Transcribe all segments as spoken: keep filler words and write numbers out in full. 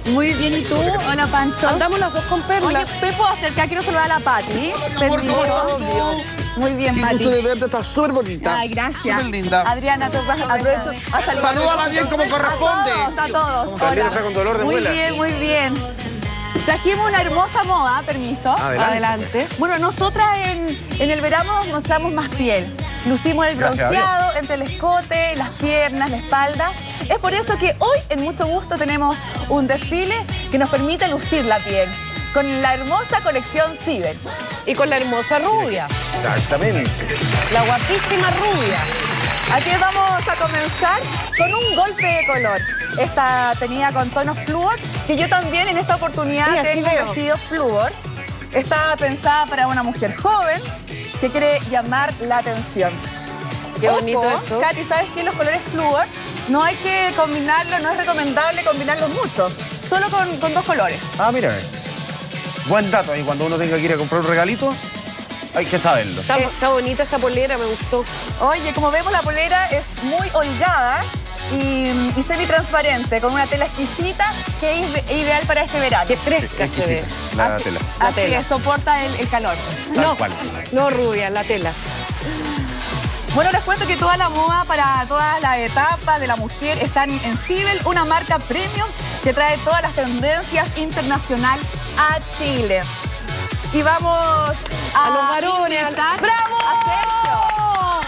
Muy bien, ¿y tú? Hola, Pancho. Andamos las dos con Perla. Oye, ¿me puedo acercar? Quiero saludar a la Pati. Permiso. Muy bien, Pati. Qué gusto de verte, estás súper bonita. Ay, gracias. Súper linda. Adriana, te aprovecho a saludar. Salúdala bien como corresponde. A todos, a todos. También está con dolor de Muy muela. bien, muy bien. Trajimos una hermosa moda, permiso. Adelante. Adelante. Bueno, nosotras en, en el verano mostramos más piel. Lucimos el Gracias a bronceado entre el escote, las piernas, la espalda. Es por eso que hoy, en Mucho Gusto, tenemos un desfile que nos permite lucir la piel con la hermosa colección Cibel. Y con la hermosa rubia. Exactamente. La guapísima rubia. Así es, vamos a comenzar con un golpe de color. Esta tenida con tonos flúor, que yo también en esta oportunidad Sí, así tengo veo. vestido flúor. Está pensada para una mujer joven que quiere llamar la atención. Qué bonito Ojo, eso. Katy, ¿sabes qué? Los colores flúor no hay que combinarlos, no es recomendable combinarlos mucho. Solo con, con dos colores. Ah, mira. Buen dato ahí, cuando uno tenga que ir a comprar un regalito, hay que saberlo. Está, está bonita esa polera, me gustó. Oye, como vemos, la polera es muy holgada y, y semitransparente, con una tela exquisita que es ide- ideal para este verano. Qué fresca se ve. La así, tela. La así tela. es, soporta el, el calor. Tal No, cual. no rubia, la tela. Bueno, les cuento que toda la moda para todas las etapas de la mujer están en Cibel, una marca premium que trae todas las tendencias internacional a Chile. Y vamos a, A los varones, invitar a- ¡bravo! a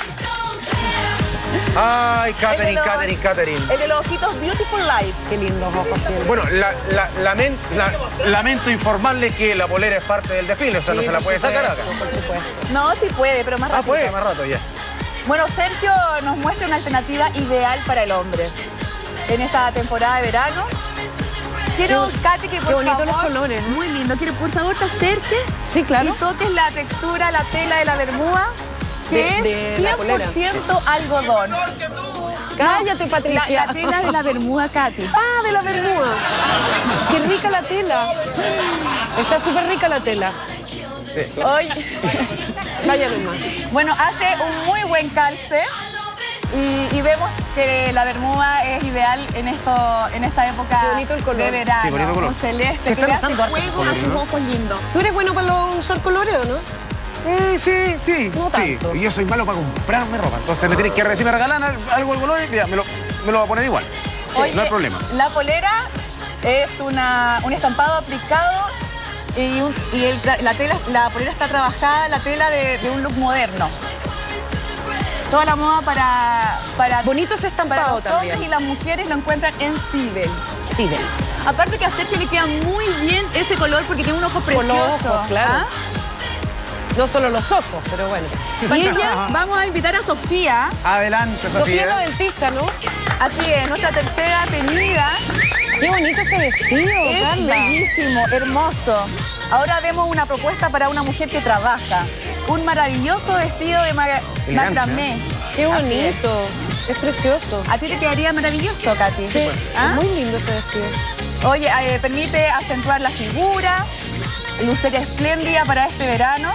Ay, Sergio. Catherine, El de los- Catherine, Catherine. El de los ojitos Beautiful Life. Qué lindos ojos tiene. Bueno, la, la, lamen- la- lamento informarle que la polera es parte del desfile, o sea, no Sí, se la por puede sacar supuesto, acá. por supuesto. No, sí puede, pero más Ah, rápido. puede, más rato ya. Bueno, Sergio nos muestra una alternativa ideal para el hombre en esta temporada de verano. Quiero, Katy, que por qué bonitos favor, los colores, ¿no? muy lindo. Quiero, por favor, te acerques Sí, claro. y toques la textura, la tela de la bermuda, que De- es de la polera. cien por ciento algodón. Cállate, La, Patricia. la tela de la bermuda, Katy. Ah, de la bermuda. Qué rica la tela. Está súper rica la tela. Hoy, Vaya nomás. bueno, hace un muy buen calce y, y vemos que la bermuda es ideal en esto, en esta época Qué bonito el color. de verano. Sí, bonito color. Un celeste Se que están le hace usando hartos juego a colores, sus ¿no? ojos lindos. ¿Tú eres bueno para lo- usar colores o no? Eh, sí, sí. No sí. tanto. Y yo soy malo para comprarme ropa. Entonces me tienes que recibir regalar algo de colores y ya, me lo, me lo voy a poner igual. Sí, Oye, no hay problema. La polera es una, un estampado aplicado y, un- y el tra- la, tela, la polera está trabajada, la tela de, de un look moderno. Toda la moda para, para, Bonito ese para estampado los también. hombres y las mujeres lo encuentran en Cibel. Sí, de. Aparte que a Sergio le queda muy bien ese color porque tiene un ojo Con precioso. los ojos, claro. ¿Ah? No solo los ojos, pero bueno. Y ella, vamos a invitar a Sofía. Adelante, Sofía Sofía. la dentista, ¿no? Así es, nuestra tercera tenida. Qué bonito ese vestido, Es Carla. bellísimo, hermoso. Ahora vemos una propuesta para una mujer que trabaja. Un maravilloso vestido de ma- Elegante, macramé. Qué Así bonito. Es precioso. es. A ti te quedaría maravilloso, Katy. Sí, ¿Ah? es muy lindo ese vestido. Oye, eh, permite acentuar la figura, lucer espléndida para este verano.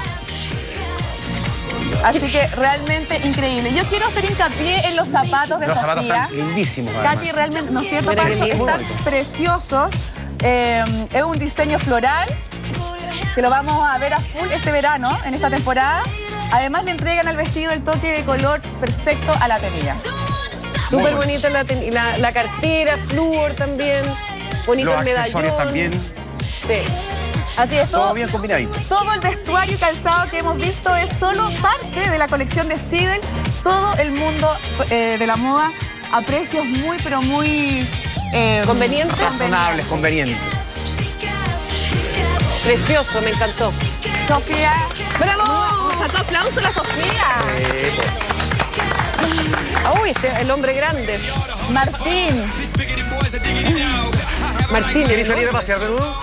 Así que realmente increíble. Yo quiero hacer hincapié en los zapatos de Los zapatos Sofía. están lindísimos, además. Katy, realmente, ¿no es cierto, Mira qué Pancho? lindo. Están preciosos. Eh, es un diseño floral que lo vamos a ver a full este verano, en esta temporada. Además, le entregan al vestido el toque de color perfecto a la tenida. Súper bonita la, ten- la, la cartera, flúor también. Bonito Los el medallón. accesorios también. Sí. Así es, todo, Todo bien combinadito. todo el vestuario y calzado que hemos visto es solo parte de la colección de Cibel. Todo el mundo eh, de la moda a precios muy, pero muy... eh, Convenientes. Razonables, convenientes. Precioso, me encantó. Sofía. ¡Bravo! Nos sacó aplauso la Sofía. Eh, pues. Ah, uy, este, el hombre grande. Martín. Martín. ¿Quieres ¿no? salir a pasear de nuevo?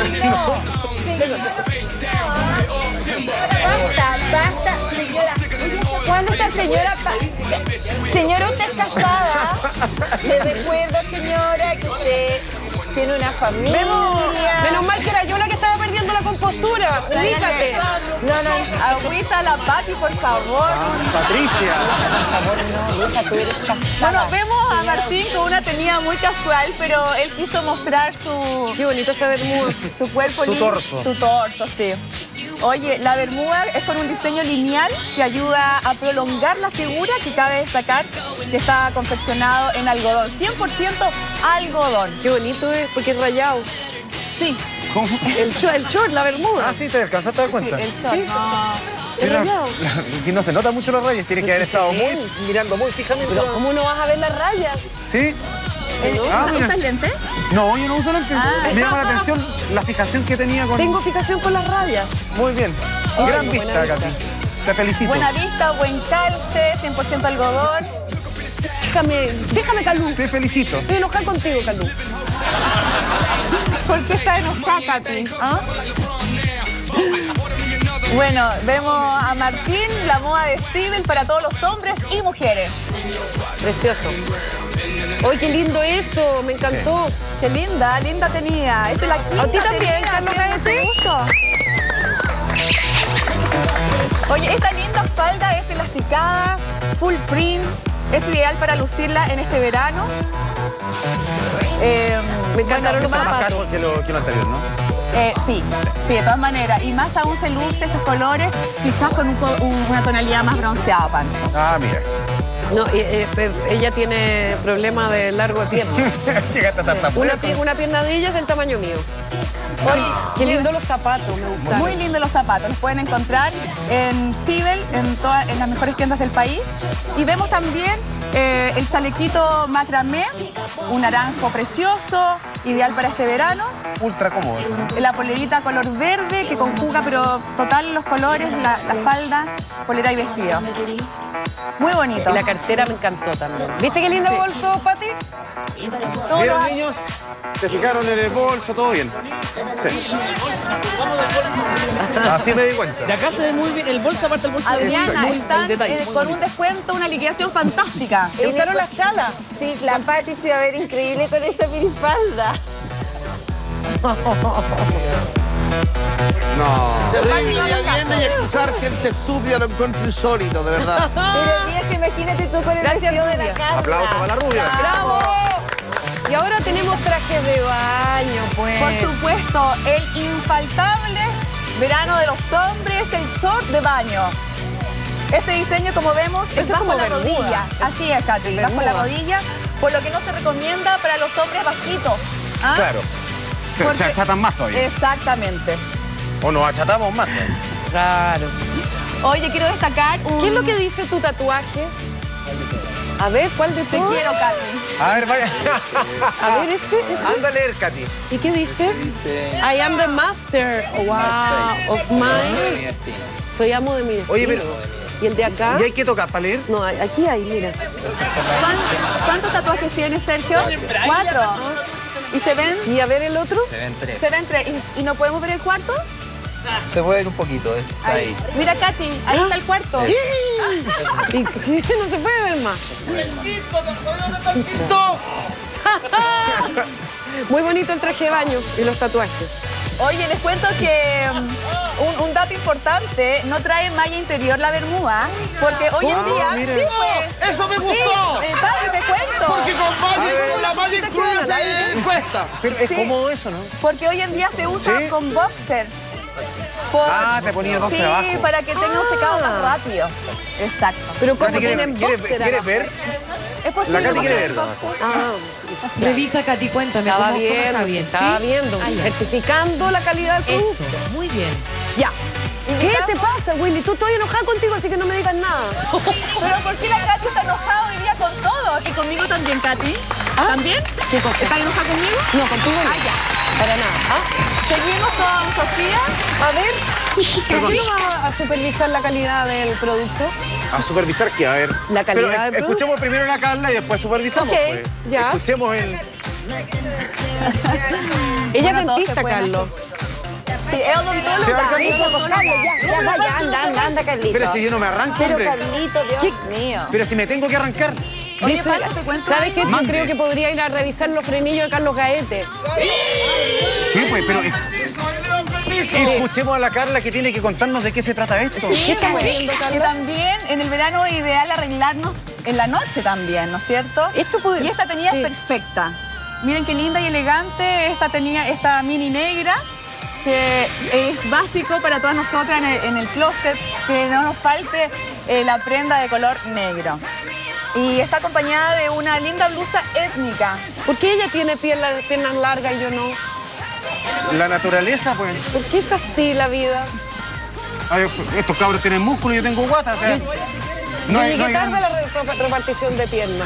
Basta, basta, señora. ¿Cuándo esta señora? pa- Señora, usted es casada. Le recuerdo, señora, que usted tiene una familia. Menos mal que era yo la que estaba perdiendo la compostura. Ubícate. No, no, agüita a la Pati, por favor. Patricia. No, hija, tú eres casada. Bueno, vemos a Martín con una tenida muy casual, pero él quiso mostrar su, Qué bonito esa bermuda. su cuerpo. Su lin- torso. Su torso, sí. Oye, la bermuda es con un diseño lineal que ayuda a prolongar la figura, que cabe destacar que está confeccionado en algodón. cien por ciento algodón. Qué bonito es, porque es rayado. Sí, ¿Cómo? El short, el short, la bermuda. Ah, sí, te alcanzaste a dar cuenta. el short. No. Es Mira, rayado. la- y no se nota mucho los rayos, tienes que haber que se estado muy, ven. mirando muy fijamente. Pero ¿cómo no vas a ver las rayas? ¿Sí? Eh, Ah, mira. ¿Usas lente? No, yo no uso lentes. Ah. Me llama la atención la fijación que tenía con... Tengo fijación con las rayas. Muy bien. Ay, Gran buena vista, vista. Katy. Te felicito. Buena vista, buen calce, cien por ciento algodón. Déjame, déjame, Calú. Te felicito. Estoy enojada contigo, Calú. ¿Por qué está enojada, Katy? ¿Ah? Bueno, vemos a Martín, la moda de Steven para todos los hombres y mujeres. Precioso. ¡Ay, qué lindo eso! Me encantó. Qué linda, linda tenida. Esta es la quinta ¿A ti también, tenida, Carlos ¿qué Gaete? te gusta? Oye, esta linda falda es elasticada, full print. Es ideal para lucirla en este verano. Eh, Me encantaron bueno, los más- Más zapatos. casual que lo, que lo anterior, ¿no? Eh, sí, sí, de todas maneras. Y más aún se luce estos colores si estás con un co- un- una tonalidad más bronceada, Pancho. Ah, mira. No, eh, eh, ella tiene problema de largo de pierna. Llegaste a tanta Una, pi- una pierna de ella es del tamaño mío. Oye, qué lindo los zapatos, me gustaron. Muy lindos los zapatos, los pueden encontrar en Sibel, en, todas, en las mejores tiendas del país. Y vemos también eh, el chalequito macramé, un naranjo precioso, ideal para este verano. Ultra cómodo. eso, ¿no? La polerita color verde que conjuga, pero total los colores, la, la falda, polera y vestido. Muy bonito. Y la cartera me encantó también. ¿Viste qué lindo bolso, Pati? Todos ¿Vieron, los- niños? Se fijaron en el bolso, todo bien. Sí. Así me di cuenta. De acá se ve muy bien el bolso, aparte el bolso. Adriana, muy, están el detalle, eh, muy con bonito. un descuento, una liquidación fantástica. ¿Te gustaron las chalas? Sí, la Pati se va a ver increíble con esa minifalda. No. Terrible día viernes y escuchar gente estúpida lo encuentro insólito, de verdad. Pero vieja, imagínate tú con el Gracias, vestido de Rubia. la casa. Aplauso para la rubia. ¡Bravo! Y ahora tenemos trajes de baño, pues. Por supuesto, el infaltable verano de los hombres, el short de baño. Este diseño, como vemos, Esto es es bajo como la bermuda. rodilla. Así es, Katy, bajo Bermuda. la rodilla, por lo que no se recomienda para los hombres bajitos. ¿Ah? Claro. Se, Porque- se achatan más todavía. Exactamente. O nos achatamos más todavía. Claro. Oye, quiero destacar un... ¿Qué es lo que dice tu tatuaje? A ver, ¿cuál de Te todos? quiero, Katy. A ver, vaya. A ver, ese, ese. Anda a leer, Katy. ¿Y qué dice? I am the master, wow, of my... Soy amo de mi destino. Oye, pero- ¿Y el de acá? ¿Y hay que tocar para leer? No, aquí hay, mira. ¿Cuántos, cuántos tatuajes tienes, Sergio? Cuatro. ¿Y se ven? ¿Y a ver el otro? Se ven tres. Se ven tres. ¿Y, y no podemos ver el cuarto? Se puede ver un poquito, eh. Está ahí. Mira, Katy, ahí está el cuarto. ¿Y qué? No se puede ver más. Muy bonito el traje de baño y los tatuajes. Oye, les cuento que um, un, un dato importante, no trae malla interior la bermuda, porque hoy en Ah, día... mire. Sí, pues. ¡Eso me Sí, gustó! eh, Papi, te cuento. Porque con malla, con la malla cosita que incluida van al aire. se cuesta. Pero es Sí. cómodo eso, ¿no? Porque hoy en día se usa Sí. con boxer. Por- Ah, te ponía el boxer sí, abajo. para que tenga un secado más rápido. Exacto. Pero ¿cómo Katy, ¿quiere- tienen quiere- boxer ¿Quieres abajo? ver? Es posible. La Katy quiere porque- verlo. Ah, Revisa, Katy, cuéntame, estaba ¿cómo, cómo viendo, está bien? estaba ¿Sí? viendo, Ah, ya. certificando la calidad del producto. Eso, muy bien. Ya. ¿Qué te pasa, Willy? Tú estoy enojada contigo, así que no me digas nada. Pero ¿por qué la Katy está enojada hoy día con todos? ¿Y conmigo también, Katy? ¿También? ¿Qué cosa? ¿Estás enojada conmigo? No, contigo no. Ah, ya. Para nada. ¿Ah? Seguimos con Sofía. A ver, ¿por qué no va a supervisar la calidad del producto? A supervisar qué, a ver. La calidad Pero, eh, del producto. escuchemos primero la Carla y después supervisamos. Ok, pues. ya. Escuchemos el. Ella Bueno, es todos dentista, se pueden Carlos. Sí, es odontóloga. Sí, Carlito, es Listo, pues odontóloga. Carlos, ya, ya, vaya, anda, anda, anda, Carlito. Pero si yo no me arranco, Pero hombre. Carlito, Dios ¿Qué? mío. Pero si me tengo que arrancar. Oye, Dice- Paco, te cuento ¿Sabes algo. qué? Yo Mande. creo que podría ir a revisar los frenillos de Carlos Gaete. Sí, pues, pero. Escuchemos a la Carla que tiene que contarnos de qué se trata esto. Sí, ¿Qué estamos pues, viendo, Carla? que también en el verano es ideal arreglarnos en la noche también, ¿no es cierto? Esto puede- Y esta tenía sí. es perfecta. Miren qué linda y elegante esta tenía, esta mini negra, que es básico para todas nosotras en el, en el closet, que no nos falte eh, la prenda de color negro. Y está acompañada de una linda blusa étnica. ¿Por qué ella tiene piernas, piernas largas y yo no? La naturaleza, pues. ¿Por qué es así la vida? Ay, estos cabros tienen músculo y yo tengo guata. O sea, Yo no hay- llegué no hay- tarde a la re- repartición de piernas.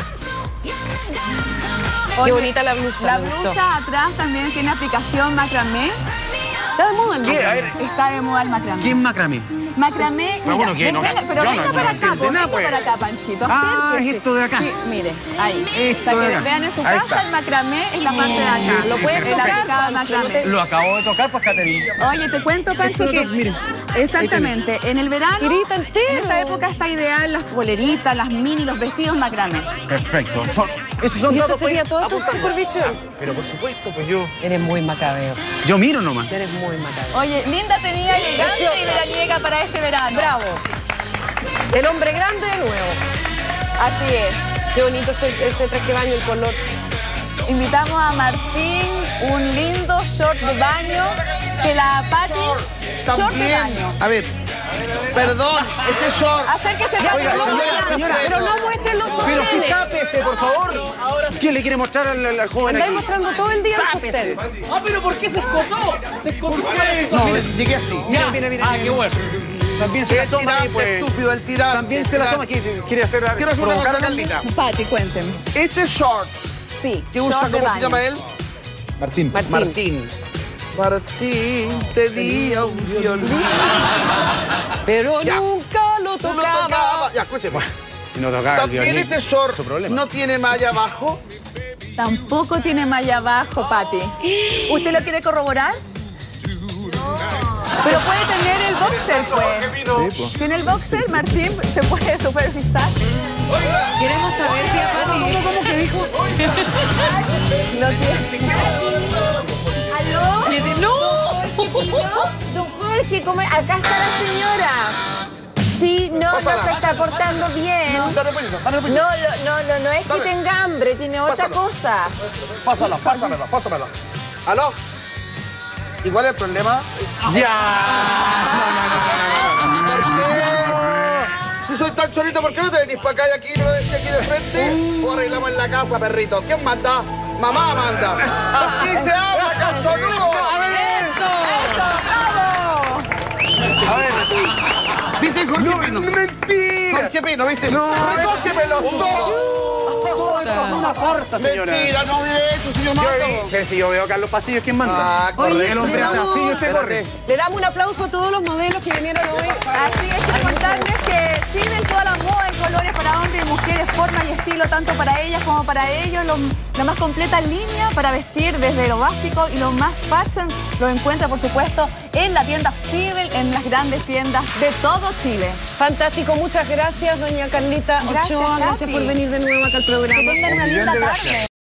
Qué Oye, bonita la blusa. La me gustó. blusa atrás también tiene aplicación macramé. Está de moda el ¿Qué? A macramé. ver, Está de moda el macramé. ¿quién macramé? Macramé, Pero bueno, mira, ¿qué? No, venga, no, pero yo venga no- para no acá, entiendo pues, nada, venga pues. para acá, Panchito. Ah, acérquese. es esto de acá. Sí, mire, ahí. Esto para de que acá. vean en su Ahí casa, está. el macramé es la parte de acá. Lo puedes El tocar, aplicado Pancho, macramé. no te- Lo acabo de tocar, pues, Caterina. Oye, te cuento, Pancho, Esto que... lo to- miren. Exactamente. En el verano, Girita entero. en esta época está ideal las poleritas, las mini, los vestidos macramé. Perfecto. Son- esos son Y esa datos, sería pues, toda tu apuntando. supervisión. Pero por supuesto, pues yo... Eres muy macabeo. Yo miro nomás. Eres muy macabeo. Oye, linda tenía elegante y veraniega para este verano. Bravo. El hombre grande de nuevo. Así es. Qué bonito ese, ese traje de baño, el color. Invitamos a Martín, un lindo short de baño, que la Pati, short de También. baño. A ver, perdón, este short. Acérquese, Oiga, Pati, señora, vamos. señora, Pero no muestren los Pero sí, sostenes. tápese, por favor. ¿Quién le quiere mostrar al, al joven Andáis aquí? mostrando todo el día el sostén. Ah, pero ¿por qué se escotó? Se escotó. No, llegué así. Mira, mira, mira. Ah, qué bueno. También se El asoma ahí, tirante, pues. estúpido, el tirante. También el se la tirante. asoma. ¿Quiere, quiere hacer Quiero hacer una cosa, provocar? Carlita. Pati, cuénteme. Este short Sí, que usa, short de ¿cómo se baño. llama él? Martín. Martín. Martín. Martín tenía un violín. Pero Ya. nunca lo Tú lo tocaba. tocabas. Ya, escúcheme. Si no tocaba el También violín, este short su problema. no tiene malla abajo. Tampoco tiene malla abajo, Pati. ¿Usted lo quiere corroborar? Pero puede tener el boxer, pues. ¿Tiene el boxer, Martín? ¿Se puede supervisar? Queremos saber, tía Pati. ¿Cómo que dijo? Lo tiene. ¿Aló? Y dice, ¡no! Don Jorge, ¿cómo es? Acá está la señora. Sí, no, Pásala. no se está portando bien. Dale pollito, dale No, pollito. lo- no, no, no es que Dale. tenga hambre, tiene otra Pásala. cosa. Pásala, pásamela, pásamela. ¿Aló? ¿Y cuál es el problema? ¡Ya! ¿Por qué? Si soy tan chorito, ¿por qué no te venís para acá y aquí me lo decís aquí de frente? O arreglamos en la casa, perrito. ¿Quién manda? Mamá manda. Así se habla, calzonudo. A ver, a ver. ¿Viste Jorge Pino? ¡Mentira! Jorge Pino, ¿viste? No, recógemelo todo. Esto es una farsa, señora. Mentira, no diré eso, si yo Yo, mato. pero si yo veo a Carlos Pasillo, ¿quién manda? Ah, correcto. El hombre hace así y usted corre. Espérate. Le damos un aplauso a todos los modelos que vinieron hoy. Así es, quiero contarles que siguen toda la moda en colores para hombres y mujeres, forma y estilo, tanto para ellas como para ellos. Lo- la más completa línea para vestir desde lo básico y lo más fashion lo encuentra, por supuesto, en la tienda Cibel, en las grandes tiendas de todo Chile. Fantástico, muchas gracias, doña Carlita Gracias, Ochoa. Gracias Katy. por venir de nuevo acá al programa. Que tengan una linda tarde.